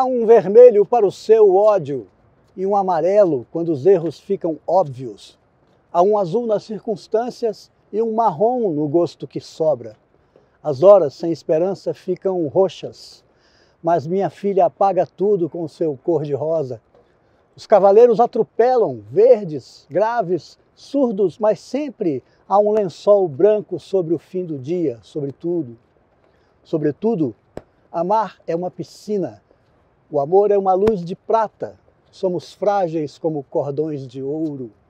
um vermelho para o seu ódio e um amarelo quando os erros ficam óbvios. Há um azul nas circunstâncias e um marrom no gosto que sobra. As horas sem esperança ficam roxas, mas minha filha apaga tudo com seu cor-de-rosa. Os cavaleiros atropelam, verdes, graves, surdos, mas sempre há um lençol branco sobre o fim do dia, sobre tudo. Sobretudo, amar é uma piscina. O amor é uma luz de prata. Somos frágeis como cordões de ouro.